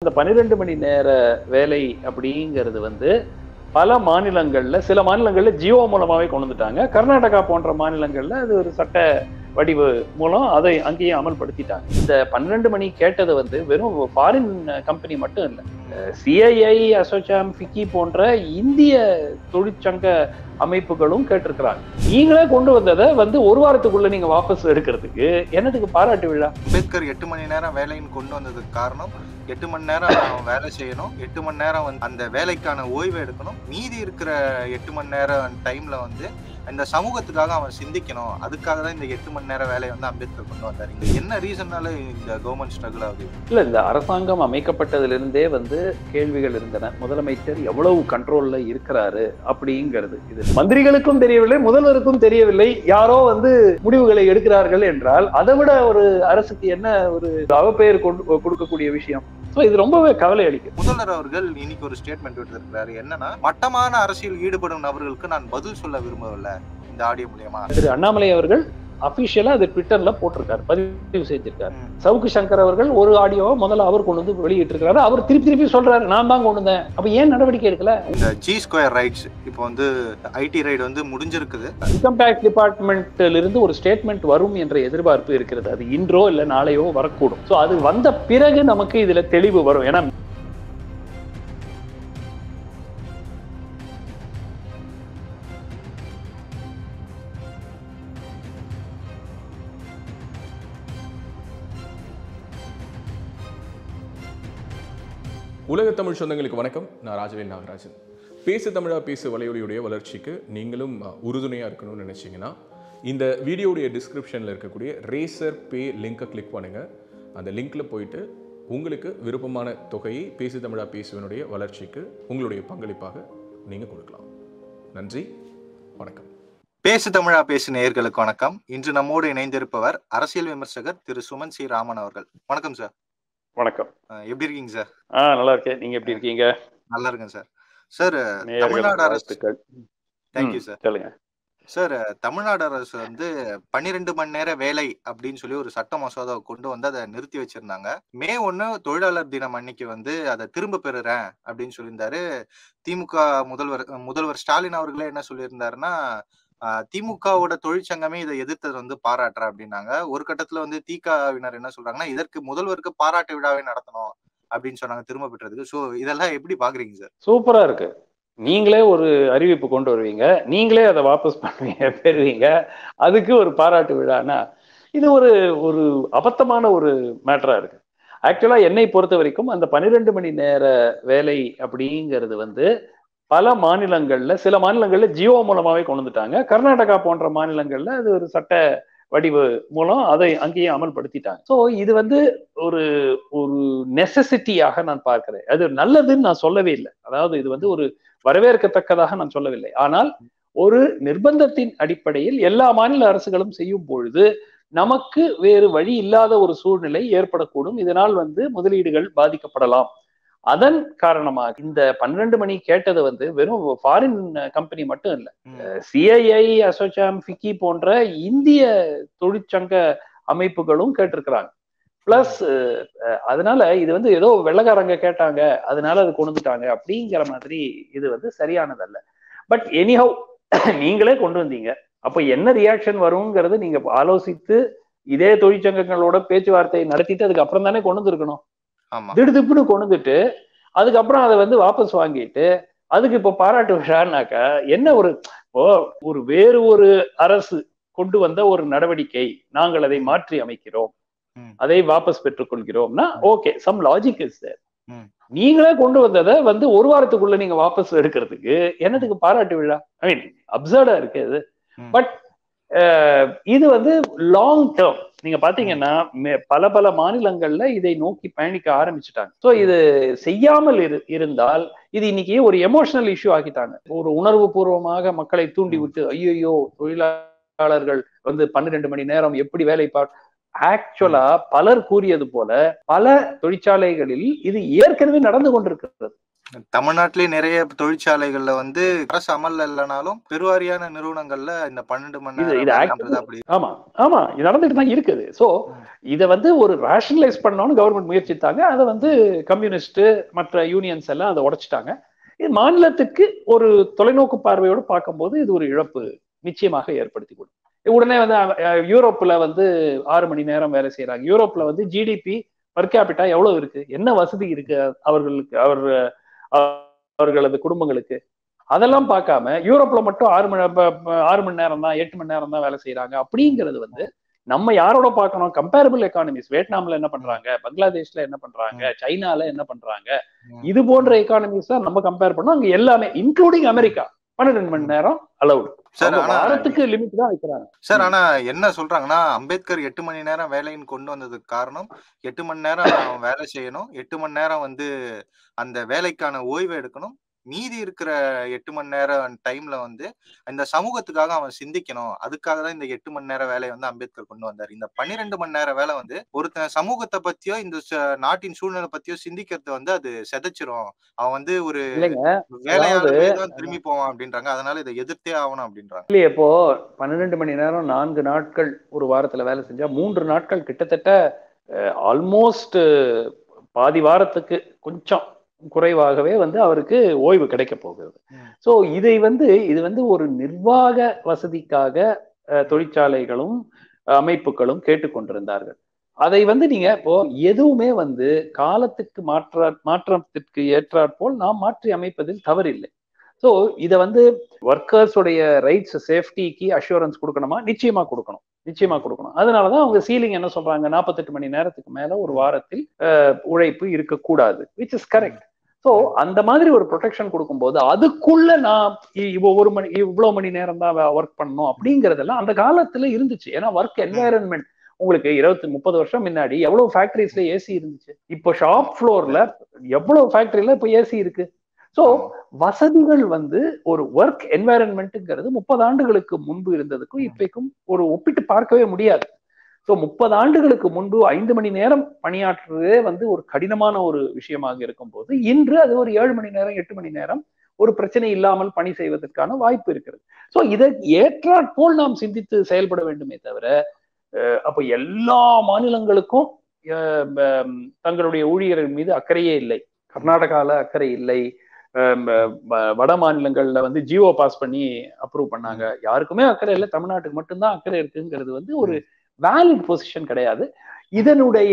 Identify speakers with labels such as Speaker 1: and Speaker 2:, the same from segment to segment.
Speaker 1: இந்த 12 மணி நேர வேலை அப்படிங்கிறது வந்து பல மாநிலங்கள்ல, சில மாநிலங்கள்ல ஜியோ மூலமாவே கொண்டு வந்துட்டாங்க. கர்நாடகா போன்ற மாநிலங்கள்ல அது ஒரு சட்ட வடிவு மூலம் அதை அங்கேயும் அமல்படுத்திட்டாங்க. இந்த 12 மணி கேட்டது வந்து வெறும் ஃபாரின் கம்பெனி மட்டும் இல்லை, சிஐஐ, அசோசாம், ஃபிக்கி போன்ற இந்திய தொழிற்சங்க அமைப்புகளும் கேட்டிருக்கிறாங்க. நீங்களே கொண்டு வந்ததை வந்து ஒரு வாரத்துக்குள்ள நீங்க வாபஸ் எடுக்கிறதுக்கு என்னதுக்கு பாராட்டு விழா?
Speaker 2: அம்பேத்கர் 8 மணி நேரம் வேலைன்னு கொண்டு வந்ததுக்கு காரணம் 8 மணி நேரம் வேலை செய்யணும், 8 மணி நேரம் அந்த வேலைக்கான ஓய்வு எடுக்கணும், மீதி இருக்கிற 8 மணி நேரம் டைம்ல வந்து இந்த சமூகத்துக்காக அவன் சிந்திக்கணும். அதுக்காக தான் இந்த 8 மணி நேரம் வேலையை வந்து அம்பேத்கர் கொண்டு வந்தார். இங்க என்ன ரீசன்னால இந்த கவர்மெண்ட் ஸ்ட்ரகிள் ஆகுது?
Speaker 1: இல்ல, இந்த அரசாங்கம் அமைக்கப்பட்டதிலிருந்தே வந்து கேள்விகள் இருந்தன. முதலமைச்சர் எவ்வளவு கண்ட்ரோல்ல இருக்கிறாரு அப்படிங்கிறது இது மந்திரிகளுக்கும் தெரியவில்லை, முதல்வருக்கும் தெரியவில்லை. யாரோ வந்து முடிவுகளை எடுக்கிறார்கள் என்றால் அதை விட ஒரு அரசுக்கு என்ன ஒரு அவப்பெயர் கொடுக்கக்கூடிய விஷயம். இது ரொம்பவே கவலை அளிக்கும்.
Speaker 2: முதல்வர் அவர்கள் இன்னைக்கு ஒரு ஸ்டேட்மெண்ட் விட்டுருக்கிறாரு. என்னன்னா, மட்டமான அரசியல் ஈடுபடும் நபர்களுக்கு நான் பதில் சொல்ல விரும்பவில்லை இந்த ஆடியோ மூலியமா.
Speaker 1: திரு அண்ணாமலை அவர்கள் அபிஷியலா அது ட்விட்டர்ல போட்டிருக்காரு, பதிவு செஞ்சிருக்காரு. சவுக்கு சங்கர் அவர்கள் ஒரு ஆடியோவை முதல்ல அவர் கொண்டு வந்து வெளியிட்டு இருக்காரு. அவர் திருப்பி சொல்றாரு, நான் தான் கொண்டு வந்தேன். அப்ப ஏன் நடவடிக்கை எடுக்கல?
Speaker 2: இந்த ஜி ஸ்கொயர் ரைட்ஸ் இப்போ வந்து ஐடி ரைட் வந்து முடிஞ்சிருக்குது.
Speaker 1: இன்கம் டாக்ஸ் டிபார்ட்மெண்ட்ல இருந்து ஒரு ஸ்டேட்மெண்ட் வரும் என்ற எதிர்பார்ப்பு இருக்கிறது. அது இன்றோ இல்ல நாளையோ வரக்கூடும். சோ அது வந்த பிறகு நமக்கு இதுல தெளிவு வரும். ஏன்னா
Speaker 3: உலக தமிழ் சொந்தங்களுக்கு வணக்கம். நான் ராஜவேல் நாகராஜன். பேசு தமிழா பேசு வலையொலியுடைய வளர்ச்சிக்கு நீங்களும் உறுதுணையாக இருக்கணும்னு நினச்சிங்கன்னா இந்த வீடியோடைய டிஸ்கிரிப்ஷனில் இருக்கக்கூடிய ரேசர் பே லிங்கை கிளிக் பண்ணுங்கள். அந்த லிங்க்கில் போயிட்டு உங்களுக்கு விருப்பமான தொகையை பேசு தமிழா பேசுவனுடைய வளர்ச்சிக்கு உங்களுடைய பங்களிப்பாக நீங்கள் கொடுக்கலாம். நன்றி, வணக்கம்.
Speaker 2: பேசு தமிழா பேசு நேயர்களுக்கு வணக்கம். இன்று நம்மோடு இணைந்திருப்பவர் அரசியல் விமர்சகர் திரு சுமந்த் சி ராமன் அவர்கள். வணக்கம் சார்.
Speaker 1: வணக்கம்.
Speaker 2: எப்படி இருக்கீங்க சார்?
Speaker 1: நல்லா இருக்கேன். நீங்க எப்படி இருக்கீங்க?
Speaker 2: நல்லா இருக்கேன் சார். சார், தமிழ்நாடு அரசு தேங்க்யூ சார்.
Speaker 1: சொல்லுங்க
Speaker 2: சார். தமிழ்நாடு அரசு வந்து 12 மணி நேர வேலை அப்படின்னு சொல்லி ஒரு சட்ட மசோதாவை கொண்டு வந்து அதை நிறுத்தி வச்சிருந்தாங்க. மே 1 தொழிலாளர் தினம் அன்னைக்கு வந்து அதை திரும்ப பெறுறேன் அப்படின்னு சொல்லியிருந்தாரு. திமுக முதல்வர் ஸ்டாலின் அவர்களே என்ன சொல்லியிருந்தாருன்னா, திமுகவோட தொழிற்சங்கமே இதை எதிர்த்தது வந்து பாராட்டுற அப்படின்னாங்க. ஒரு கட்டத்துல வந்து திகாவினர் என்ன சொல்றாங்கன்னா, இதற்கு முதல்வருக்கு பாராட்டு விழாவை நடத்தணும் அப்படின்னு சொன்னாங்க திரும்ப பெற்றதுக்கு. சோ இதெல்லாம் எப்படி பாக்குறீங்க சார்?
Speaker 1: சூப்பரா இருக்கு. நீங்களே ஒரு அறிவிப்பு கொண்டு வருவீங்க, நீங்களே அதை வாபஸ் பண்ணுவீங்க, பெறுவீங்க, அதுக்கு ஒரு பாராட்டு விழானா இது ஒரு ஒரு அபத்தமான ஒரு மேட்டரா இருக்கு. ஆக்சுவலா என்னை பொறுத்த வரைக்கும் அந்த 12 மணி நேர வேலை அப்படிங்கிறது வந்து பல மாநிலங்கள்ல, சில மாநிலங்கள்ல ஜியோ மூலமாவே கொண்டு வந்துட்டாங்க. கர்நாடகா போன்ற மாநிலங்கள்ல அது ஒரு சட்ட வடிவு மூலம் அதை அங்கேயும் அமல்படுத்திட்டாங்க. ஸோ இது வந்து ஒரு ஒரு நெசசிட்டியாக நான் பார்க்கிறேன். அது நல்லதுன்னு நான் சொல்லவே இல்லை. அதாவது இது வந்து ஒரு வரவேற்கத்தக்கதாக நான் சொல்லவில்லை. ஆனால் ஒரு நிர்பந்தத்தின் அடிப்படையில் எல்லா மாநில அரசுகளும் செய்யும் பொழுது நமக்கு வேறு வழி இல்லாத ஒரு சூழ்நிலை ஏற்படக்கூடும். இதனால் வந்து முதலீடுகள் பாதிக்கப்படலாம். அதன் காரணமாக இந்த 12 மணி கேட்டது வந்து வெறும் ஃபாரின் கம்பெனி மட்டும் இல்லை, சிஐஐ, அசோசாம், ஃபிக்கி போன்ற இந்திய தொழிற்சங்க அமைப்புகளும் கேட்டிருக்கிறாங்க. பிளஸ் அதனால இது வந்து ஏதோ வெள்ளக்காரங்க கேட்டாங்க அதனால அது கொண்டு வந்துட்டாங்க அப்படிங்கிற மாதிரி இது வந்து சரியானதல்ல. பட் எனிஹவ் நீங்களே கொண்டு வந்தீங்க, அப்ப என்ன ரியாக்ஷன் வருங்கிறது நீங்க ஆலோசித்து இதே தொழிற்சங்கங்களோட பேச்சுவார்த்தை நடத்திட்டு அதுக்கு அப்புறம் தானே கொண்டு வந்துருக்கணும். திடுதிப்புன்னு கொண்டுட்டு அதுக்கப்புறம் அதை வந்து வாபஸ் வாங்கிட்டு அதுக்கு இப்ப பாராட்டு விழான்னாக்கா என்ன ஒரு வேறு ஒரு அரசு கொண்டு வந்த ஒரு நடவடிக்கை, நாங்கள் அதை மாற்றி அமைக்கிறோம், அதை வாபஸ் பெற்றுக் கொள்கிறோம்னா okay, some logic is there. நீங்களே கொண்டு வந்ததை வந்து ஒரு வாரத்துக்குள்ள நீங்க வாபஸ் எடுக்கிறதுக்கு என்னதுக்கு பாராட்டு விழா? ஐ மீன் அப்சர்டா இருக்கு இது. பட் இது வந்து லாங் டேர்ம் நீங்க பாத்தீங்கன்னா பல மாநிலங்கள்ல இதை நோக்கி பயணிக்க ஆரம்பிச்சுட்டாங்க. ஸோ இது செய்யாமல் இருந்தால் இது இன்னைக்கு ஒரு எமோஷனல் இஷ்யூ ஆக்கிட்டாங்க. ஒரு உணர்வு பூர்வமாக மக்களை தூண்டி விட்டு ஐயோ தொழிலாளர்கள் வந்து 12 மணி நேரம் எப்படி வேலை ஆக்சுவலா பலர் கூறியது போல பல தொழிற்சாலைகளில் இது ஏற்கனவே நடந்து கொண்டிருக்கிறது.
Speaker 2: தமிழ்நாட்டிலேயே நிறைய தொழிற்சாலைகள்ல வந்து அரசு அமல்ல இல்லைனாலும் பெருவாரியான நிறுவனங்கள்ல இந்த 12 மணி நேரம் அப்படி.
Speaker 1: ஆமா ஆமா இது நடந்துட்டு தான் இருக்குது. சோ இதை வந்து ஒரு ரேஷனலைஸ் பண்ணணும்னு கவர்மெண்ட் முயற்சித்தாங்க. அதை வந்து கம்யூனிஸ்ட் மற்ற யூனியன்ஸ் எல்லாம் அதை உடைச்சிட்டாங்க. இது மாநிலத்துக்கு ஒரு தொலைநோக்கு பார்வையோடு பார்க்கும்போது இது ஒரு இழப்பு நிச்சயமாக ஏற்படுத்தி கொடுக்கும். உடனே வந்து யூரோப்ல வந்து 6 மணி நேரம் வேலை செய்யறாங்க. யூரோப்ல வந்து ஜிடிபி பர் கேபிட்டா எவ்வளவு இருக்கு, என்ன வசதி இருக்கு அவர்களுக்கு, அவர்களது குடும்பங்களுக்கு, அதெல்லாம் பார்க்காம யூரோப்ல மட்டும் 6 மணி நேரம் தான் 8 மணி நேரம் தான் வேலை செய்யறாங்க அப்படிங்கிறது வந்து நம்ம யாரோட பார்க்கணும்? Comparable economies. வியட்நாம்ல என்ன பண்றாங்க, பங்களாதேஷ்ல என்ன பண்றாங்க, சைனால என்ன பண்றாங்க, இது போன்ற எக்கானமிஸ் தான் நம்ம கம்பேர் பண்ணோம். அங்க எல்லாமே இன்க்ளூடிங் அமெரிக்கா 12 மணி நேரம் அலவுட். வாரத்துக்கு லிமிட் தான் வைக்கிறாங்க
Speaker 2: சார். ஆனா என்ன சொல்றாங்கன்னா, அம்பேத்கர் 8 மணி நேரம் வேலைன்னு கொண்டு வந்ததுக்கு காரணம் 8 மணி நேரம் வேலை செய்யணும், 8 மணி நேரம் வந்து அந்த வேலைக்கான ஓய்வு எடுக்கணும், மீதி இருக்கிற 8 மணி நேரம் டைம்ல வந்து இந்த சமூகத்துக்காக அவன் சிந்திக்கணும். அதுக்காக தான் இந்த 8 மணி நேரம் வேலையை வந்து அம்பேத்கர் கொண்டு வந்தார். இந்த 12 மணி நேரம் வேலை வந்து ஒருத்தன் சமூகத்தை பத்தியோ இந்த நாட்டின் சூழ்நிலை பத்தியோ சிந்திக்கிறத வந்து அது செதைச்சிரும். அவன் வந்து ஒரு வேலையாளர் திரும்பி போவான் அப்படின்றாங்க. அதனால இதை எதிர்த்தே ஆகணும் அப்படின்றாங்க.
Speaker 1: இல்லையே, இப்போ 12 மணி நேரம் 4 நாட்கள் ஒரு வாரத்துல வேலை செஞ்சா 3 நாட்கள் கிட்டத்தட்ட ஆல்மோஸ்ட் பாதி வாரத்துக்கு கொஞ்சம் குறைவாகவே வந்து அவருக்கு ஓய்வு கிடைக்க போகிறது. சோ இது வந்து ஒரு நிர்வாக வசதிக்காக தொழிற்சாலைகளும் அமைப்புகளும் கேட்டுக்கொண்டிருந்தார்கள். அதை வந்து நீங்க இப்போ எதுவுமே வந்து காலத்துக்கு மாற்றத்திற்கு ஏற்றாற்போல் நாம் மாற்றி அமைப்பதில் தவறில்லை. ஸோ இதை வந்து ஒர்க்கர்ஸுடைய ரைட்ஸ் சேஃப்டிக்கு அஷூரன்ஸ் கொடுக்கணுமா? நிச்சயமா கொடுக்கணும். அதனாலதான் அவங்க சீலிங் என்ன சொல்றாங்க, 48 மணி நேரத்துக்கு மேல ஒரு வாரத்தில் உழைப்பு இருக்கக்கூடாது, விச் இஸ் கரெக்ட். ஸோ அந்த மாதிரி ஒரு ப்ரொடெக்ஷன் கொடுக்கும்போது அதுக்குள்ள நான் இவ்வளவு மணி நேரம் தான் ஒர்க் பண்ணணும் அப்படிங்கறதெல்லாம் அந்த காலத்துல இருந்துச்சு. ஏன்னா ஒர்க் என்வாயரன்மெண்ட் உங்களுக்கு 20-30 வருஷம் முன்னாடி எவ்வளவு ஃபேக்டரிஸ்ல ஏசி இருந்துச்சு. இப்போ ஷாப் ஃப்ளோர்ல எவ்வளவு ஃபேக்டரியில இப்போ ஏசி இருக்கு. ஸோ வசதிகள் வந்து ஒரு ஒர்க் என்வாயரன்மெண்ட்ங்கிறது 30 ஆண்டுகளுக்கு முன்பு இருந்ததுக்கும் இப்பைக்கும் ஒரு ஒப்பிட்டு பார்க்கவே முடியாது. ஸோ 30 ஆண்டுகளுக்கு முன்பு 5 மணி நேரம் பணியாற்றுறதே வந்து ஒரு கடினமான ஒரு விஷயமாக இருக்கும் போது இன்று அது ஒரு 7 மணி நேரம் 8 மணி நேரம் ஒரு பிரச்சனை இல்லாமல் பணி செய்வதற்கான வாய்ப்பு இருக்கிறது. ஸோ இதை ஏற்றாற்போல் நாம் சிந்தித்து செயல்பட வேண்டுமே தவிர அப்ப எல்லா மாநிலங்களுக்கும் தங்களுடைய ஊழியர்கள் மீது அக்கறையே இல்லை. கர்நாடகால அக்கறை இல்லை, வட மாநிலங்கள்ல வந்து ஜியோ பாஸ் பண்ணி அப்ரூவ் பண்ணாங்க, யாருக்குமே அக்கறை இல்லை, தமிழ்நாட்டுக்கு மட்டும்தான் அக்கறை இருக்குங்கிறது வந்து ஒரு வேலிட் பொசிஷன் கிடையாது. இதனுடைய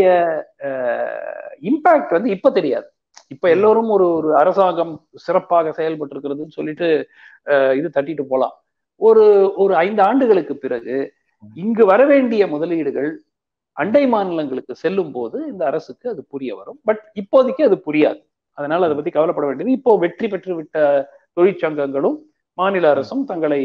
Speaker 1: இம்பாக்ட் வந்து இப்ப தெரியாது. இப்ப எல்லோரும் ஒரு அரசாங்கம் சிறப்பாக செயல்பட்டு இருக்கிறதுன்னு சொல்லிட்டு இது தட்டிட்டு போலாம். ஒரு 5 ஆண்டுகளுக்கு பிறகு இங்கு வர வேண்டிய முதலீடுகள் அண்டை மாநிலங்களுக்கு செல்லும் போது இந்த அரசுக்கு அது புரிய வரும். பட் இப்போதைக்கு அது புரியாது. அதனால அதை பத்தி கவலைப்பட வேண்டியது. இப்போ வெற்றி பெற்று விட்ட தொழிற்சங்கங்களும் மாநில அரசும் தங்களை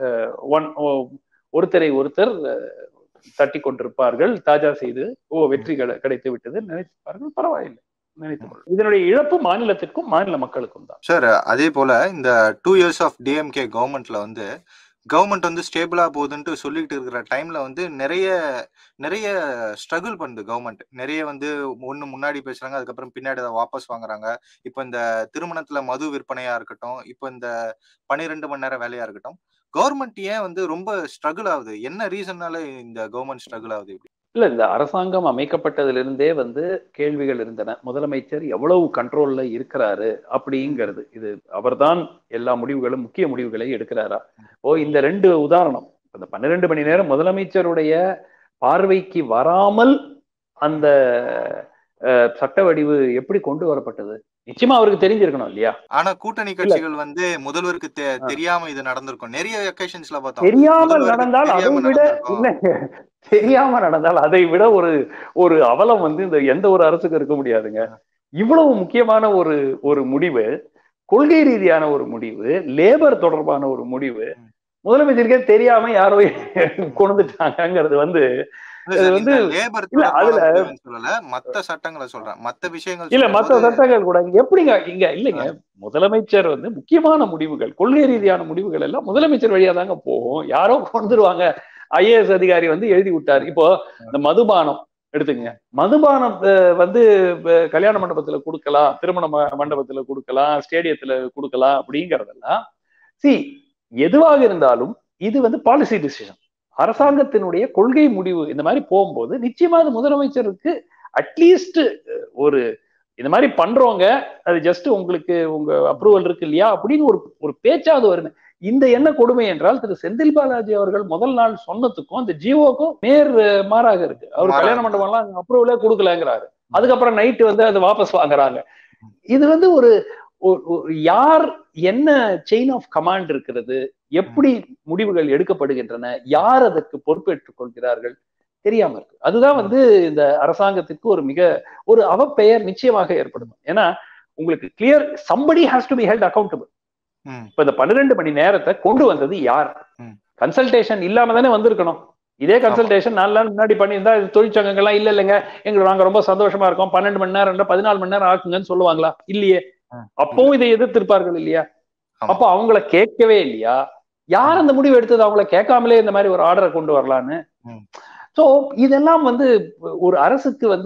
Speaker 1: ஒருத்தரை ஒருத்தர் தட்டி கொண்டிருப்பார்கள், தாஜா செய்து வெற்றி கிடைத்து விட்டது நினைப்பார்கள். பரவாயில்லை, நினைத்துக் இதனுடைய இழப்பு மாநிலத்திற்கும் மாநில மக்களுக்கும் தான்.
Speaker 2: சார், அதே போல இந்த 2 years ஆஃப் டிஎம்கே கவர்மெண்ட்ல வந்து கவர்மெண்ட் வந்து ஸ்டேபிளா போகுதுன்ட்டு சொல்லிட்டு இருக்கிற டைம்ல வந்து நிறைய ஸ்ட்ரகிள் பண்ணுது கவர்மெண்ட். நிறைய வந்து ஒண்ணு முன்னாடி பேசுறாங்க, அதுக்கப்புறம் பின்னாடி அதை வாபஸ் வாங்குறாங்க. இப்ப இந்த திருமணத்துல மது விற்பனையா இருக்கட்டும், இப்ப இந்த 12 மணி நேரம் வேலையா இருக்கட்டும், கவர்மெண்ட் ஏன் வந்து ரொம்ப ஸ்ட்ரகிள் ஆகுது? என்ன ரீசன்னால இந்த கவர்மெண்ட் ஸ்ட்ரகிள் ஆகுது?
Speaker 1: இல்ல, இந்த அரசாங்கம் அமைக்கப்பட்டதிலிருந்தே வந்து கேள்விகள் இருந்தன. முதலமைச்சர் எவ்வளவு கண்ட்ரோல்ல இருக்கிறாரு அப்படிங்கிறது. இது அவர்தான் எல்லா முடிவுகளும் முக்கிய முடிவுகளை எடுக்கிறாரா? இந்த 2 உதாரணம். இந்த 12 மணி நேரம் முதலமைச்சருடைய பார்வைக்கு வராமல் அந்த சட்ட வடிவு எப்படி கொண்டு வரப்பட்டது? நிச்சயமா அவருக்கு தெரிஞ்சிருக்கணும் இல்லையா?
Speaker 2: ஆனா கூட்டணி கட்சிகள் வந்து முதல்வருக்கு தெரியாம இது நடந்திருக்கும். நிறைய ஒகேஷன்ஸ்ல பார்த்தோம்.
Speaker 1: தெரியாம நடந்தால் அதை விட தெரியாம நடந்தால் அதை விட ஒரு அவலம் வந்து இந்த எந்த ஒரு அரசுக்கு இருக்க முடியாதுங்க. இவ்வளவு முக்கியமான ஒரு முடிவு, கொள்கை ரீதியான ஒரு முடிவு, லேபர் தொடர்பான ஒரு முடிவு முதலமைச்சருக்கே தெரியாம யாரோ கொண்டுட்டாங்கிறது வந்து
Speaker 2: மத்த சட்டங்களை சொல்றேன், மத்த விஷயங்கள்
Speaker 1: இல்ல, மத்த சட்டங்கள் கூட எப்படிங்க இங்க இல்லைங்க. முதலமைச்சர் வந்து முக்கியமான முடிவுகள், கொள்கை ரீதியான முடிவுகள் எல்லாம் முதலமைச்சர் வழியா தாங்க போகும். யாரோ கொண்டுருவாங்க, ஐஏஎஸ் அதிகாரி வந்து எழுதி விட்டாரு. இப்போ இந்த மதுபானம் எடுத்துக்கங்க. மதுபானம் வந்து கல்யாண மண்டபத்துல கொடுக்கலாம், திருமண மண்டபத்துல கொடுக்கலாம், ஸ்டேடியத்துல கொடுக்கலாம் அப்படிங்கறதெல்லாம் எதுவாக இருந்தாலும் இது வந்து பாலிசி டிசிஷன், அரசாங்கத்தினுடைய கொள்கை முடிவு. இந்த மாதிரி போகும்போது நிச்சயமா அது முதலமைச்சருக்கு அட்லீஸ்ட் ஒரு இந்த மாதிரி பண்றவங்க அது ஜஸ்ட் உங்களுக்கு உங்க அப்ரூவல் இருக்கு இல்லையா அப்படின்னு ஒரு பேச்சாவது வருங்க. இந்த என்ன கொடுமை என்றால் திரு செந்தில் பாலாஜி அவர்கள் முதல் நாள் சொன்னதுக்கும் அந்த ஜிஓக்கும் மாறாக இருக்கு. அவர் கல்யாண மண்டபம் எல்லாம் அப்ரூவலே கொடுக்கலங்கிறாரு. அதுக்கப்புறம் நைட்டு வந்து அது வாபஸ் வாங்குறாங்க. இது வந்து ஒரு யார் என்ன செயின் ஆஃப் கமாண்ட் இருக்கிறது, எப்படி முடிவுகள் எடுக்கப்படுகின்றன, யார் அதற்கு பொறுப்பேற்றுக் கொள்கிறார்கள் தெரியாம இருக்கு. அதுதான் வந்து இந்த அரசாங்கத்திற்கு ஒரு அவப்பெயர் நிச்சயமாக ஏற்படும். ஏன்னா உங்களுக்கு clear somebody has to be held accountable. இப்ப இந்த 12 மணி நேரத்தை கொண்டு வந்தது யார்? கன்சல்டேஷன் இல்லாம தானே வந்திருக்கணும். இதே கன்சல்டேஷன் 4 நாள் முன்னாடி பண்ணியிருந்தா தொழிற்சங்கங்கள்லாம் இல்லைங்க எங்களுக்கு நாங்க ரொம்ப சந்தோஷமா இருக்கோம் 12 மணி நேரம் 14 மணி நேரம் ஆக்குங்கன்னு சொல்லுவாங்களா? இல்லையே. அப்பவும் இதை எதிர்த்திருப்பார்கள் இல்லையா? அப்ப அவங்கள கேட்கவே இல்லையா? யார் அந்த முடிவு எடுத்தது? அவங்கள கேட்காமலே இந்த மாதிரி ஒரு ஆர்டரை கொண்டு வரலான்னு. சோ இதெல்லாம் வந்து ஒரு அரசுக்கு வந்து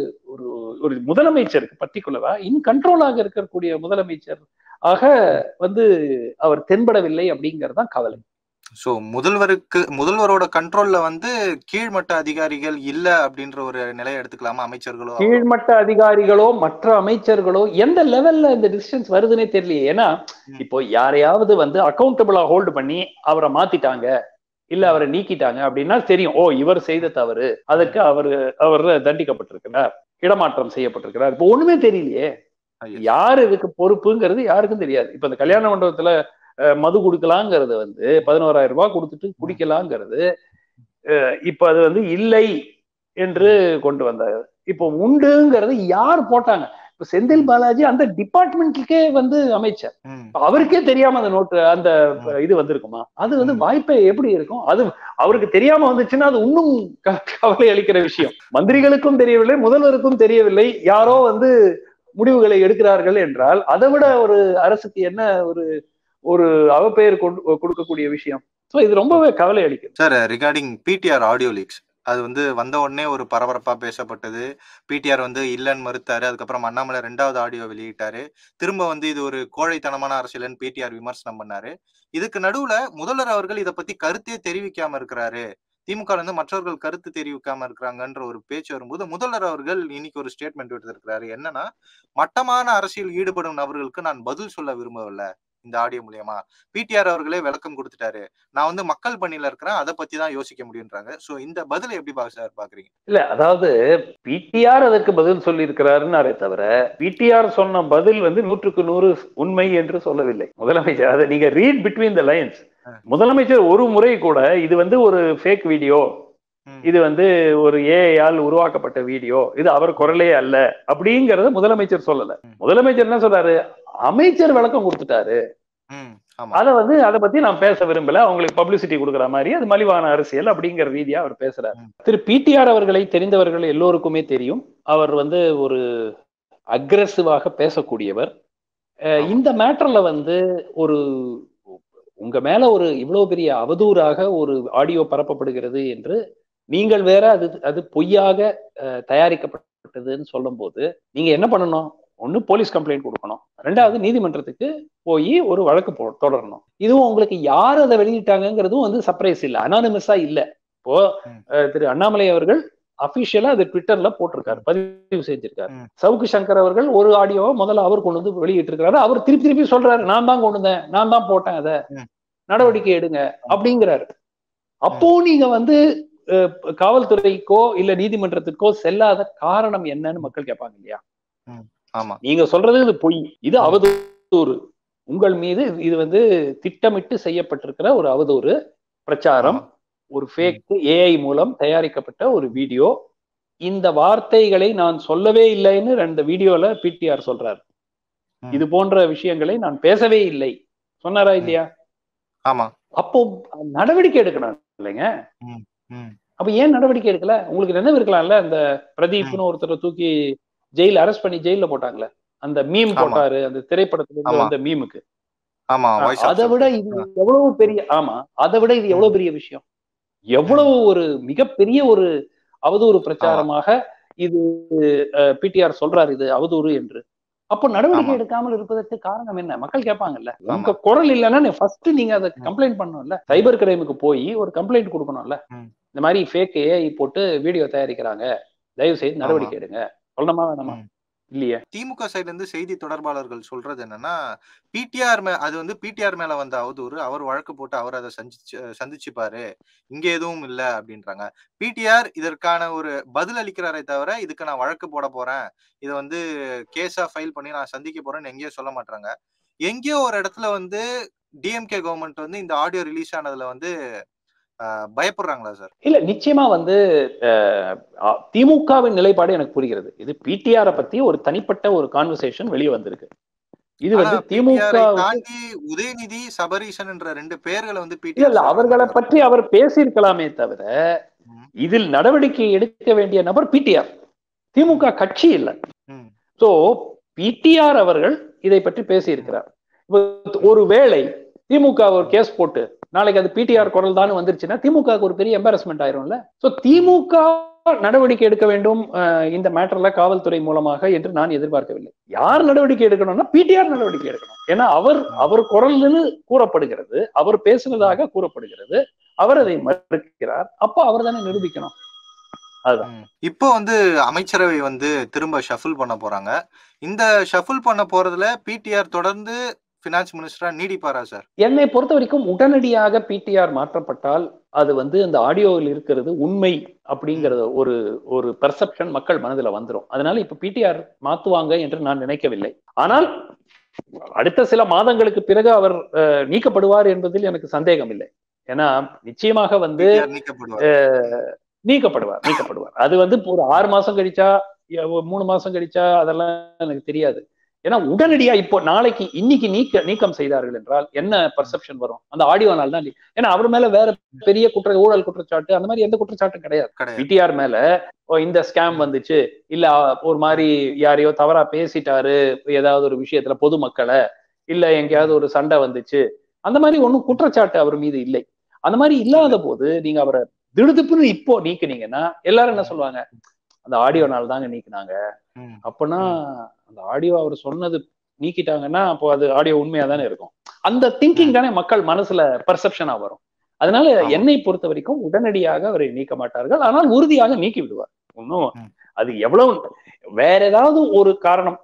Speaker 1: ஒரு முதலமைச்சருக்கு பர்டிகுலரா கண்ட்ரோலாக இருக்கக்கூடிய முதலமைச்சர் ஆக வந்து அவர் தென்படவில்லை அப்படிங்கிறது தான் கவலை.
Speaker 2: சோ முதல்வரோட கண்ட்ரோல்ல வந்து கீழ்மட்ட அதிகாரிகள் இல்ல அப்படின்ற ஒரு நிலையை எடுத்துக்கலாமா? அமைச்சர்களோ
Speaker 1: கீழ்மட்ட அதிகாரிகளோ மற்ற அமைச்சர்களோ எந்த லெவல்ல இந்த டிசிஷன்ஸ் வருதுன்னே தெரியலையே. ஏன்னா இப்போ யாரையாவது வந்து அக்கௌண்டபிளா ஹோல்டு பண்ணி அவரை மாத்திட்டாங்க இல்ல அவரை நீக்கிட்டாங்க அப்படின்னா தெரியும், இவர் செய்த தவறு, அதுக்கு அவர் தண்டிக்கப்பட்டிருக்கிறார், இடமாற்றம் செய்யப்பட்டிருக்கிறார். இப்போ ஒண்ணுமே தெரியலையே, யாரு இதுக்கு பொறுப்புங்கிறது யாருக்கும் தெரியாது. இப்ப இந்த கல்யாண மண்டபத்துல மது குடுக்கலாங்கிறது வந்து 11,000 ரூபாய் கொடுத்துட்டு குடிக்கலாங்கிறது இப்ப அது வந்து இல்லை என்று கொண்டு வந்தாங்க. இப்போ உண்டுங்கிறது யார் போட்டாங்க? இப்ப செந்தில் பாலாஜி அந்த டிபார்ட்மெண்ட்டுக்கே வந்து அமைச்சர், அவருக்கே தெரியாம அந்த நோட்டு அந்த இது வந்திருக்குமா? அது வந்து வாய்ப்பே எப்படி இருக்கும்? அது அவருக்கு தெரியாம வந்துச்சுன்னா அது இன்னும் கவலை அளிக்கிற விஷயம். மந்திரிகளுக்கும் தெரியவில்லை, முதல்வருக்கும் தெரியவில்லை, யாரோ வந்து முடிவுகளை எடுக்கிறார்கள் என்றால் அதை விட ஒரு அரசுக்கு என்ன ஒரு அவப்பெயர் கொடுக்கக்கூடிய விஷயம். சோ இது ரொம்பவே கவலை அளிக்கும்
Speaker 2: sir. Regarding PTR audio leaks, அது வந்து வந்த உடனே ஒரு பரபரப்பா பேசப்பட்டது. பிடிஆர் வந்து இல்லைன்னு மறுத்தாரு. அதுக்கப்புறம் அண்ணாமலை 2வது ஆடியோ வெளியிட்டாரு. திரும்ப வந்து இது ஒரு கோழைத்தனமான அரசியல்னு பிடிஆர் விமர்சனம் பண்ணாரு. இதுக்கு நடுவுல முதல்வர் அவர்கள் இதை பத்தி கருத்தே தெரிவிக்காம இருக்கிறாரு, திமுக வந்து மற்றவர்கள் கருத்து தெரிவிக்காம இருக்கிறாங்கன்ற ஒரு பேச்சு வரும்போது முதல்வர் அவர்கள் இன்னைக்கு ஒரு ஸ்டேட்மெண்ட் விடுத்திருக்கிறாரு. என்னன்னா, மட்டமான அரசியல் ஈடுபடும் நபர்களுக்கு நான் பதில் சொல்ல விரும்பவில்லை. இந்த ஆடியோ மூலியமா பிடிஆர் அவர்களே விளக்கம் கொடுத்துட்டாரு. நான் வந்து மக்கள் பணியில இருக்கிறேன், அதை பத்தி தான் யோசிக்க முடியுன்றாங்க. சோ இந்த பதிலை எப்படி சார் பாக்குறீங்க?
Speaker 1: இல்ல, அதாவது பிடிஆர் அதற்கு பதில் சொல்லி இருக்கிறாருன்னாரே தவிர பிடிஆர் சொன்ன பதில் வந்து 100க்கு 100 உண்மை என்று சொல்லவில்லை முதலமைச்சர். அதை நீங்க ரீட் பிட்வீன் த லைன்ஸ். முதலமைச்சர் ஒரு முறை கூட இது வந்து ஒரு ஃபேக் வீடியோ, இது வந்து ஒரு ஏஐயால் உருவாக்கப்பட்ட வீடியோ, இது அவர் குரலே அல்ல அப்படிங்கறத முதலமைச்சர் சொல்லல. முதலமைச்சர் என்ன சொல்றாரு? அமைச்சர் விளக்கம் கொடுத்துட்டாரு. அதை பத்தி நான் பேச விரும்பல, அவங்களுக்கு பப்ளிசிட்டி கொடுக்குற மாதிரி அது மலிவான அரசியல் அப்படிங்கிற ரீதியா அவர் பேசுறாரு. திரு பிடிஆர் அவர்களை தெரிந்தவர்கள் எல்லோருக்குமே தெரியும், அவர் வந்து ஒரு அக்ரெசிவாக பேசக்கூடியவர். இந்த மேட்டர்ல வந்து உங்க மேல ஒரு இவ்வளவு பெரிய அவதூறாக ஒரு ஆடியோ பரப்பப்படுகிறது என்று நீங்கள் வேற அது பொய்யாக தயாரிக்கப்பட்டதுன்னு சொல்லும் போது நீங்க என்ன பண்ணணும்? ஒண்ணு போலீஸ் கம்ப்ளைண்ட் கொடுக்கணும், 2வது நீதிமன்றத்துக்கு போய் ஒரு வழக்கு தொடரணும். இதுவும் உங்களுக்கு யார் அதை வெளியிட்டாங்கிறதும் வந்து சர்ப்ரைஸ் இல்லை, அனானிமஸா இல்ல. இப்போ திரு அண்ணாமலை அவர்கள் அபிஷியலா அது ட்விட்டர்ல போட்டிருக்காரு, பதிவு செஞ்சிருக்காரு. சவுக்கு சங்கர் அவர்கள் ஒரு ஆடியோவை முதல்ல அவர் கொண்டு வந்து வெளியிட்டு இருக்காரு. அவர் திருப்பி சொல்றாரு, நான் தான் கொண்டு வந்தேன், நான் தான் போட்டேன், அதை நடவடிக்கை எடுங்க அப்படிங்கிறாரு. அப்போ நீங்க வந்து காவல்துறைக்கோ இல்ல நீதிமன்றத்துக்கோ செல்லாத காரணம் என்னன்னு மக்கள் கேட்பாங்க இல்லையா? நீங்க சொல்றது இது பொய், இது அவதூறு, உங்கள் மீது இது வந்து திட்டமிட்டு செய்யப்பட்டிருக்கிற ஒரு அவதூறு பிரச்சாரம், ஒரு ஃபேக் ஏஐ மூலம் தயாரிக்கப்பட்ட ஒரு வீடியோ. இந்த வார்த்தைகளை நான் சொல்லவே இல்லைன்னு 2 வீடியோல பிடிஆர் சொல்றாரு. இது போன்ற விஷயங்களை நான் பேசவே இல்லை சொன்னாரா இல்லையா? அப்போ நடவடிக்கை எடுக்கணும் இல்லைங்க. அப்ப ஏன் நடவடிக்கை எடுக்கல? உங்களுக்கு நினைவு இருக்கலாம்ல, இந்த பிரதீப்னு ஒருத்தரை தூக்கி ஜெயில அரெஸ்ட் பண்ணி ஜெயில போட்டாங்களே, அந்த மீம் போட்டாரு, அந்த திரைப்படத்துல இருந்து வந்த மீமுக்கு. அதை விட இது எவ்வளவு பெரிய விஷயம், எவ்வளவு ஒரு மிகப்பெரிய ஒரு அவதூறு பிரச்சாரமாக இது பிடிஆர் சொல்றாரு இது அவதூறு என்று. அப்போ நடவடிக்கை எடுக்காமல் இருப்பதற்கு காரணம் என்ன? மக்கள் கேட்பாங்கல்ல. உங்க குரல் இல்லைன்னா ஃபர்ஸ்ட் நீங்க அதை கம்ப்ளைண்ட் பண்ணணும்ல. சைபர் கிரைமுக்கு போய் ஒரு கம்ப்ளைண்ட் கொடுக்கணும்ல. இந்த மாதிரி ஃபேக் ஏஐ போட்டு வீடியோ தயாரிக்கிறாங்க, தயவு செய்து நடவடிக்கை எடுங்க சொல்லணுமா வேணாமா? இல்லையே.
Speaker 2: திமுக சைட்ல இருந்து செய்தி தொடர்பாளர்கள் சொல்றது என்னன்னா, பிடிஆர் அது வந்து பிடிஆர் மேல வந்த அவதூறு, அவர் வழக்கு போட்டு அவர் அதை சந்திச்சுப்பாரு, இங்க எதுவும் இல்ல அப்படின்றாங்க. பிடிஆர் இதற்கான ஒரு பதில் அளிக்கிறாரே தவிர இதுக்கு நான் வழக்கு போட போறேன், இதை வந்து கேஸா ஃபைல் பண்ணி நான் சந்திக்க போறேன்னு எங்கேயோ சொல்ல மாட்டாங்க. எங்கேயோ ஒரு இடத்துல வந்து டிஎம்கே கவர்மெண்ட் வந்து இந்த ஆடியோ ரிலீஸ் ஆனதுல வந்து பயப்படுறாங்களா சார்?
Speaker 1: இல்ல, நிச்சயமா வந்து திமுகவின் நிலைப்பாடு எனக்கு புரிகிறது. இது பிடிஆரை பத்தி ஒரு தனிப்பட்ட ஒரு கான்வர்சேஷன் வெளியே வந்திருக்கு. இது வந்து திமுக
Speaker 2: தாண்டி உதயநிதி, சபரீசன் என்ற 2 பேர்களை வந்து
Speaker 1: இல்ல அவர்களை பற்றி அவர் பேசியிருக்கலாமே தவிர இதில் நடவடிக்கை எடுக்க வேண்டிய நபர் பிடிஆர், திமுக கட்சி இல்ல. சோ பிடிஆர் அவர்கள் இதை பற்றி பேசியிருக்கிறார். ஒருவேளை திமுக ஒரு கேஸ் போட்டு நாளைக்கு அது பிடிஆர் குரல் தான் வந்துருச்சுன்னா திமுக ஒரு பெரிய எம்பாரஸ்மெண்ட் ஆயிரும்ல. சோ திமுக நடவடிக்கை எடுக்க வேண்டும் இந்த மேட்டர்ல காவல்துறை மூலமாக என்று நான் எதிர்பார்க்கவில்லை. யார் நடவடிக்கை எடுக்கணும்னா பிடிஆர் நடவடிக்கை எடுக்கணும். ஏன்னா அவர் குரல்னு கூறப்படுகிறது, அவர் பேசுனதாக கூறப்படுகிறது, அவர் அதை மறுக்கிறார். அப்போ அவர் தானே நிரூபிக்கணும். அதுதான்.
Speaker 2: இப்போ வந்து அமைச்சரவை வந்து திரும்ப ஷஃபிள் பண்ண போறாங்க. இந்த ஷஃபிள் பண்ண போறதுல பிடிஆர் தொடர்ந்து பினான்ஸ் மினிஸ்டரா நீடிப்பாரா சார்?
Speaker 1: என்னை பொறுத்த வரைக்கும் உடனடியாக பிடிஆர் மாற்றப்பட்டால் அது வந்து அந்த ஆடியோவில் இருக்கிறது உண்மை அப்படிங்கறது ஒரு பெர்செப்ஷன் மக்கள் மனதில் வந்துடும். அதனால இப்ப பிடிஆர் மாத்துவாங்க என்று நான் நினைக்கவில்லை. ஆனால் அடுத்த சில மாதங்களுக்கு பிறகு அவர் நீக்கப்படுவார் என்பதில் எனக்கு சந்தேகம் இல்லை. ஏன்னா நிச்சயமாக வந்து நீக்கப்படுவார். அது வந்து ஒரு 6 மாசம் கழிச்சா 3 மாசம் கழிச்சா அதெல்லாம் எனக்கு தெரியாது. ஏன்னா உடனடியா இப்போ நாளைக்கு இன்னைக்கு நீக்கம் செய்தார்கள் என்றால் என்ன பர்செப்ஷன் வரும்? அந்த ஆடியோனால் தான். ஏன்னா அவர் மேல வேற பெரிய ஊழல் குற்றச்சாட்டு அந்த மாதிரி எந்த குற்றச்சாட்டும் கிடையாது. பிடிஆர் மேல இந்த ஸ்கேம் வந்துச்சு, இல்ல ஒரு மாதிரி யாரையோ தவறா பேசிட்டாரு ஏதாவது ஒரு விஷயத்துல பொதுமக்களை, இல்ல எங்கேயாவது ஒரு சண்டை வந்துச்சு, அந்த மாதிரி ஒன்னும் குற்றச்சாட்டு அவர் மீது இல்லை. அந்த மாதிரி இல்லாத போது நீங்க அவரை திடுதுப்புன்னு இப்போ நீக்கினீங்கன்னா எல்லாரும் என்ன சொல்லுவாங்க? அந்த ஆடியோனால தாங்க நீக்கினாங்க. அப்பனா அந்த ஆடியோ அவர் சொன்னது நீக்கிட்டாங்கன்னா அப்போ அது ஆடியோ உண்மையா தானே இருக்கும். அந்த திங்கிங் தானே மக்கள் மனசுல பர்செப்ஷனா வரும். அதனால என்னை பொறுத்த வரைக்கும் உடனடியாக அவரை நீக்க மாட்டார்கள், ஆனால் உறுதியாக நீக்கி விடுவார். இன்னும் அது எவ்வளவு வேற ஏதாவது ஒரு காரணம்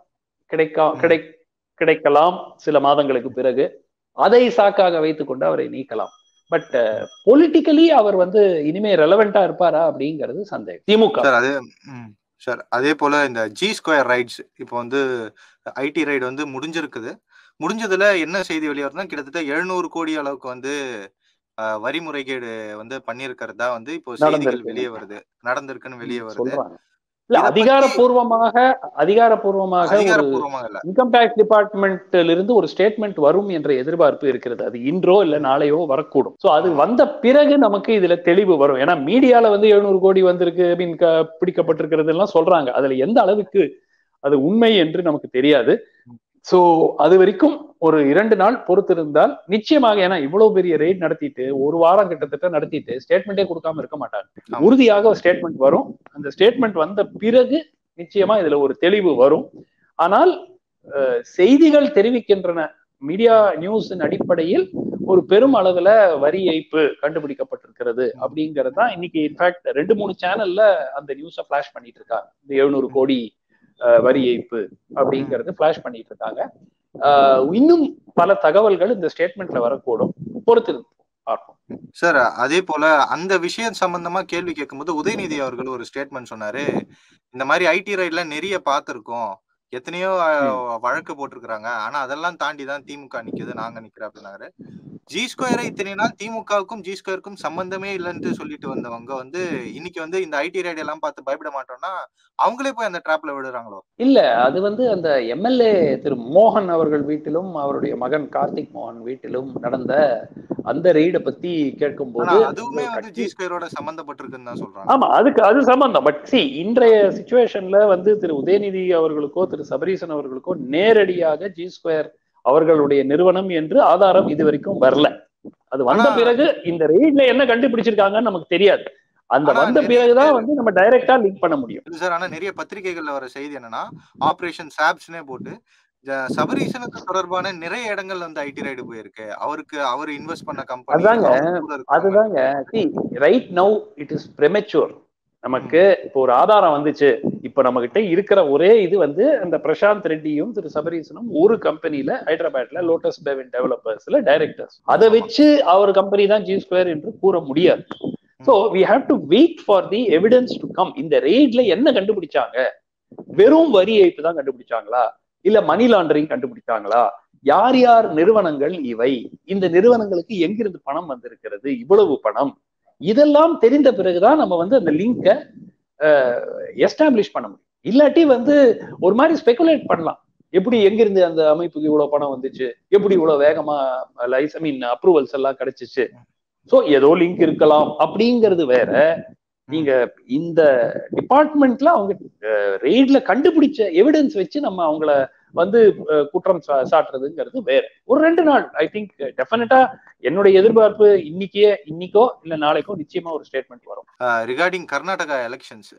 Speaker 1: கிடைக்கலாம் சில மாதங்களுக்கு பிறகு, அதை சாக்காக வைத்துக் கொண்டு அவரை நீக்கலாம். பட் பொலிட்டிக்கலி அவர் வந்து இனிமே ரெலவெண்டா இருப்பாரா அப்படிங்கிறது சந்தேகம். திமுக
Speaker 2: சார் அதே போல இந்த G2 ரைட்ஸ் இப்போ வந்து ஐடி ரைடு வந்து முடிஞ்சதுல என்ன செய்தி வெளியே வருதுன்னா கிட்டத்தட்ட 700 கோடி அளவுக்கு வந்து வரி முறைகேடு வந்து பண்ணியிருக்கிறதா வந்து இப்போ செய்திகள் வெளியே வருது, நடந்திருக்குன்னு வெளியே வருது.
Speaker 1: அதிகாரப்பூர்வமாக இன்கம் டாக்ஸ் டிபார்ட்மெண்ட்ல இருந்து ஒரு ஸ்டேட்மெண்ட் வரும் என்ற எதிர்பார்ப்பு இருக்கிறது. அது இன்றோ இல்ல நாளையோ வரக்கூடும். சோ அது வந்த பிறகு நமக்கு இதுல தெளிவு வரும். ஏன்னா மீடியால வந்து 700 கோடி வந்திருக்கு பிடிக்கப்பட்டிருக்கிறது எல்லாம் சொல்றாங்க. அதுல எந்த அளவுக்கு அது உண்மை என்று நமக்கு தெரியாது. சோ அது வரைக்கும் ஒரு 2 நாள் பொறுத்திருந்தால் நிச்சயமாக, ஏன்னா இவ்வளவு பெரிய ரெய்ட் நடத்திட்டு 1 வாரம் கிட்டத்தட்ட நடத்திட்டு ஸ்டேட்மெண்டே கொடுக்காம இருக்க மாட்டாங்க. உறுதியாக ஸ்டேட்மெண்ட் வரும். அந்த ஸ்டேட்மெண்ட் வந்த பிறகு நிச்சயமா இதுல ஒரு தெளிவு வரும். ஆனால் செய்திகள் தெரிவிக்கின்றன, மீடியா நியூஸின் அடிப்படையில் ஒரு பெரும் அளவுல வரி ஏய்ப்பு கண்டுபிடிக்கப்பட்டிருக்கிறது அப்படிங்கிறது தான் இன்னைக்கு இன்ஃபேக்ட் 2-3 சேனல்ல அந்த நியூஸை பிளாஷ் பண்ணிட்டு இருக்காங்க. இந்த 700 கோடி வரி ஏய்ப்பு அப்படிங்கறது பிளாஷ் பண்ணிட்டு இருக்காங்க. இன்னும் பல தகவல்கள் இந்த ஸ்டேட்மெண்ட்ல வரக்கூடும், பொறுத்து பார்ப்போம்.
Speaker 2: சார் அதே போல அந்த விஷயம் சம்பந்தமா கேள்வி கேட்கும்போது உதயநிதி அவர்கள் ஒரு ஸ்டேட்மெண்ட் சொன்னாரு, இந்த மாதிரி ஐடி ரைட்ல நிறைய பார்த்திருக்கோம், எத்தனையோ வழக்கு போட்டிருக்கிறாங்க, ஆனா அதெல்லாம் தாண்டி தான் திமுக நிக்குது, நாங்க நிக்கிறோம் அப்படின்னாரு. G2 இத்தனை நாள் திமுகவுக்கும் G2க்கும் சம்பந்தமே இல்லைன்னு சொல்லிட்டு வந்தவங்க வந்து இன்னைக்கு வந்து இந்த ஐடி ரைட் எல்லாம் பார்த்து பயப்பட மாட்டோம்னா அவங்களே போய் அந்த டிராப்ல விடுறாங்களோ?
Speaker 1: இல்ல, அது வந்து அந்த எம்எல்ஏ திரு மோகன் அவர்கள் வீட்டிலும் அவருடைய மகன் கார்த்திக் மோகன் வீட்டிலும் நடந்த அந்த ரெய்ட பத்தி கேட்கும் போது
Speaker 2: அதுவுமே வந்து G2 சம்பந்தப்பட்டிருக்குன்னு தான் சொல்றாங்க.
Speaker 1: ஆமா, அது சம்பந்தம். பட் இன்றைய சிச்சுவேஷன்ல வந்து திரு உதயநிதி அவர்களுக்கோ திரு சபரீசன் அவர்களுக்கோ நேரடியாக G2 அவர்களுடைய நிறுவனம் என்று ஆதாரம் இது வரைக்கும் வரல. அது வந்த பிறகு இந்த ரெய்ட்ல என்ன கண்டுபிடிச்சிருக்காங்கன்னு நமக்கு தெரியாது. அந்த வந்த பிறகுதான் வந்து நம்ம டைரக்டா லிங்க் பண்ண முடியும்
Speaker 2: சார். ஆனா நிறைய பத்திரிகைகள்ல வர செய்தி என்னன்னா, ஆபரேஷன் சாப்ஸ்னே போட்டு சபரீசனுக்கு தொடர்பான நிறைய இடங்கள் வந்து ஐடி ரைடு போயிருக்கு. அவர் இன்வெஸ்ட் பண்ண கம்பெனி
Speaker 1: அதுதாங்க right now it is premature. நமக்கு இப்போ ஒரு ஆதாரம் வந்துச்சு. இப்ப நம்ம கிட்ட இருக்கிற ஒரே இது வந்து அந்த பிரசாந்த் ரெட்டியும் திரு சபரீசனும் ஒரு கம்பெனில ஹைதராபாத்ல லோட்டஸ் பெவின் டெவலப்பர்ஸ்ல டைரக்டர்ஸ். அதை வச்சு அவர் கம்பெனி தான் G Square என்று கூற முடியாது. So we have to wait for the evidence to come. இந்த ரெய்ட்ல என்ன கண்டுபிடிச்சாங்க? வெறும் வரி ஏய்ப்பு தான் கண்டுபிடிச்சாங்களா, இல்ல மணி லாண்டரிங் கண்டுபிடிச்சாங்களா, யார் யார் நிறுவனங்கள் இவை, இந்த நிறுவனங்களுக்கு எங்கிருந்து பணம் வந்திருக்கிறது, இவ்வளவு பணம், இதெல்லாம் தெரிந்த பிறகுதான் நம்ம வந்து அந்த லிங்கை எஸ்டாப்ளிஷ் பண்ண முடியும். இல்லாட்டி வந்து ஒரு மாதிரி ஸ்பெகுலேட் பண்ணலாம். எப்படி எங்கிருந்து அந்த அமைப்புக்கு இவ்வளவு பணம் வந்துச்சு, எப்படி இவ்வளவு வேகமா அப்ரூவல்ஸ் எல்லாம் கிடைச்சிச்சு, சோ ஏதோ லிங்க் இருக்கலாம் அப்படிங்கிறது வேற. நீங்க இந்த டிபார்ட்மெண்ட்ல அவங்க ரெய்ட்ல கண்டுபிடிச்ச எவிடன்ஸ் வச்சு நம்ம அவங்கள வந்து குற்றம் சாட்டுறதுங்கிறது வேற. ஒரு 2 நாள் ஐ திங்க் டெஃபினட்டா என்னுடைய எதிர்பார்ப்பு இன்னைக்கோ இல்ல நாளைக்கோ நிச்சயமா ஒரு ஸ்டேட்மெண்ட் வரும்.
Speaker 2: ரிகார்டிங் கர்நாடகா எலெக்ஷன்ஸ்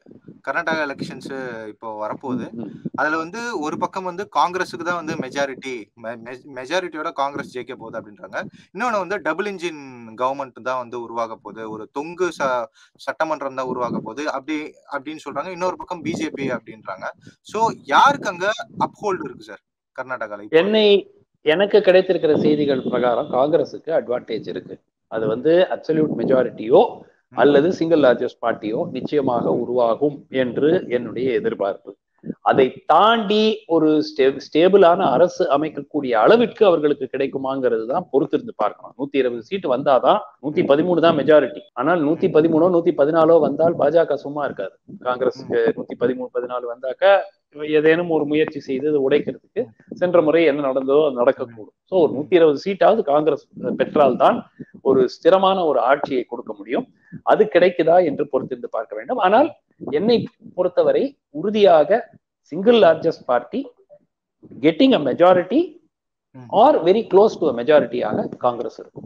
Speaker 2: இப்போ வரப்போகுது. அதுல வந்து ஒரு பக்கம் வந்து காங்கிரஸுக்கு தான் வந்து மெஜாரிட்டியோட காங்கிரஸ் ஜெயிக்க போகுது அப்படின்றாங்க. இன்னொன்னு வந்து டபுள் இன்ஜின் கவர்மெண்ட் தான் வந்து உருவாக போகுது, ஒரு தொங்கு சட்டமன்றம் தான் உருவாக போகுது அப்படின்னு சொல்றாங்க. இன்னொரு பக்கம் பிஜேபி அப்படின்றாங்க. சோ யாருக்கு அங்க அப்ஹோல்டு இருக்கு சார் கர்நாடகால?
Speaker 1: எனக்கு கிடைத்திருக்கிற செய்திகள் பிரகாரம் காங்கிரஸுக்கு அட்வான்டேஜ் இருக்கு. அது வந்து அப்சல்யூட் மெஜாரிட்டியோ அல்லது சிங்கிள் லார்ஜஸ்ட் பார்ட்டியோ நிச்சயமாக உருவாகும் என்று என்னுடைய எதிர்பார்ப்பு. அதை தாண்டி ஒரு ஸ்டேபிளான அரசு அமைக்கக்கூடிய அளவிற்கு அவர்களுக்கு கிடைக்குமாங்கிறது தான் பொறுத்திருந்து பார்க்கணும். 120 சீட்டு வந்தாதான் 113 தான் மெஜாரிட்டி. ஆனால் 113 114 வந்தால் பாஜக சும்மா இருக்காது. காங்கிரஸுக்கு 113 14 வந்தாக்க ஏதேனும் ஒரு முயற்சி செய்து அதை உடைக்கிறதுக்கு சென்ற முறை என்ன நடந்ததோ அது நடக்கக்கூடும். ஸோ ஒரு 120 சீட்டாவது காங்கிரஸ் பெற்றால்தான் ஒரு ஸ்திரமான ஒரு ஆட்சியை கொடுக்க முடியும். அது கிடைக்குதா என்று பொறுத்திருந்து பார்க்க வேண்டும். ஆனால் என்னை பொறுத்தவரை உறுதியாக single largest party getting a majority or very close to a மெஜாரிட்டியாக காங்கிரஸ் இருக்கும்.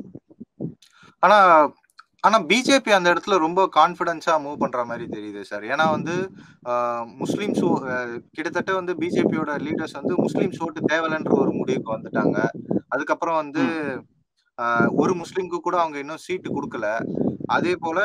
Speaker 2: ஆனா பிஜேபி அந்த இடத்துல ரொம்ப கான்பிடன்ஸா மூவ் பண்ற மாதிரி தெரியுது சார். ஏன்னா வந்து முஸ்லிம்ஸ் கிட்டத்தட்ட வந்து பிஜேபியோட லீடர்ஸ் வந்து முஸ்லிம்ஸ் ஓட்டு தேவையில்லைன்ற ஒரு முடிவுக்கு வந்துட்டாங்க. அதுக்கப்புறம் வந்து ஒரு முஸ்லிம்க்கு கூட அவங்க இன்னும் சீட்டு கொடுக்கல. அதே போல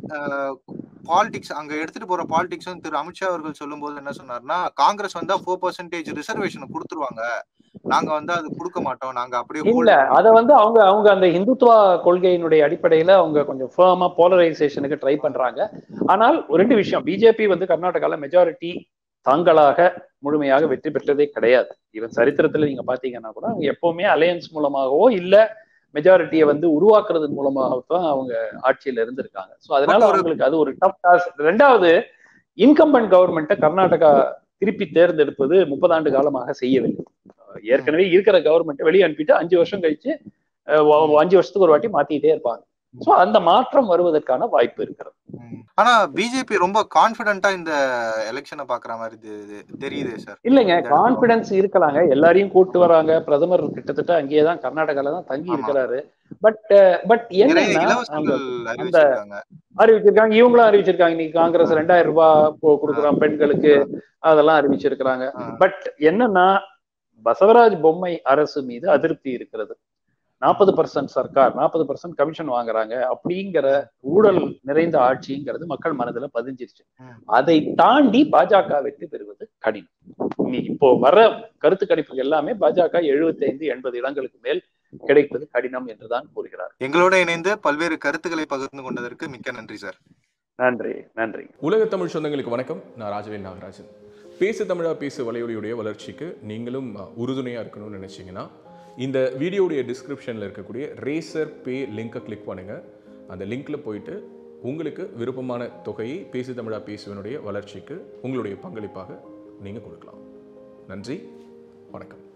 Speaker 2: பாலிடிக்ஸ் அங்க எடுத்துட்டு போற பாலிடிக்ஸ் திரு அமித்ஷா அவர்கள் சொல்லும் போது என்ன சொன்னார்னா, காங்கிரஸ் வந்தா 4% ரிசர்வேஷன் கொடுத்துருவாங்க, நாங்க வந்து அது கொடுக்க மாட்டோம், நாங்க அப்படியே
Speaker 1: இல்ல. அத வந்து அவங்க அந்த இந்துத்துவா கொள்கையினுடைய அடிப்படையில அவங்க கொஞ்சம் ஃபர்மா போலரைசேஷனுக்கு ட்ரை பண்றாங்க. ஆனால் ஒரு 2 விஷயம், பிஜேபி வந்து கர்நாடகால மெஜாரிட்டி தாங்களாக முழுமையாக வெற்றி பெற்றதே கிடையாது. ஈவன் சரித்திரத்துல நீங்க பாத்தீங்கன்னா கூட அவங்க எப்பவுமே அலையன்ஸ் மூலமாகவோ இல்ல மெஜாரிட்டியை வந்து உருவாக்குறது மூலமாகத்தான் அவங்க ஆட்சியில இருந்திருக்காங்க. ஸோ அதனால அவங்களுக்கு அது ஒரு டஃப் டாஸ்க். 2வது, இன்கம்பன்ட் கவர்மெண்ட்டை கர்நாடகா திருப்பி தேர்ந்தெடுப்பது 30 ஆண்டு காலமாக செய்யவில்லை. ஏற்கனவே இருக்கிற கவர்மெண்ட்டை வெளியே அனுப்பிட்டு 5 வருஷம் கழிச்சு 5 வருஷத்துக்கு ஒரு வாட்டி மாத்திட்டே இருப்பாங்க. சோ அந்த மாற்றம் வருவதற்கான வாய்ப்பு இருக்கிறது.
Speaker 2: ஆனா பிஜேபி ரொம்ப கான்பிடென்ட்டா இந்த எலெக்ஷனை பாக்குற மாதிரி தெரியுது சார்.
Speaker 1: இல்லைங்க, கான்பிடன்ஸ் இருக்கலாங்க, எல்லாரையும் கூட்டு வராங்க. பிரதமர் கிட்டத்தட்ட அங்கேயேதான் கர்நாடகால தான் தங்கி இருக்கிறாரு. பட் என்னன்னா அந்த அறிவிச்சிருக்காங்க, இவங்களும் அறிவிச்சிருக்காங்க. இன்னைக்கு காங்கிரஸ் 2000 ரூபாய் கொடுக்குறோம் பெண்களுக்கு, அதெல்லாம் அறிவிச்சிருக்கிறாங்க. பட் என்னன்னா பசவராஜ் பொம்மை அரசு மீது அதிருப்தி இருக்கிறது. 40% சர்க்கார், 40% கமிஷன் வாங்குறாங்க அப்படிங்கிற ஊழல் நிறைந்த ஆட்சிங்கிறது மக்கள் மனதுல பதிஞ்சிருச்சு. அதை தாண்டி பாஜக வெற்றி பெறுவது கடினம். இப்போ வர கருத்து கணிப்புகள் எல்லாமே பாஜக 75-80 இடங்களுக்கு மேல் கிடைப்பது கடினம் என்றுதான் கூறுகிறார்.
Speaker 2: எங்களோட இணைந்து பல்வேறு கருத்துக்களை பகிர்ந்து கொண்டதற்கு மிக்க நன்றி சார்.
Speaker 1: நன்றி.
Speaker 3: உலக தமிழ் சொந்தங்களுக்கு வணக்கம். நான் ராஜவேல் நாகராஜன். பேசு தமிழா பேசு வலையொலியுடைய வளர்ச்சிக்கு நீங்களும் உறுதுணையாக இருக்கணும்னு நினச்சிங்கன்னா இந்த வீடியோடைய டிஸ்கிரிப்ஷனில் இருக்கக்கூடிய ரேசர் பே லிங்கை கிளிக் பண்ணுங்கள். அந்த லிங்க்கில் போயிட்டு உங்களுக்கு விருப்பமான தொகையை பேசு தமிழா பேசுவனுடைய வளர்ச்சிக்கு உங்களுடைய பங்களிப்பாக நீங்கள் கொடுக்கலாம். நன்றி, வணக்கம்.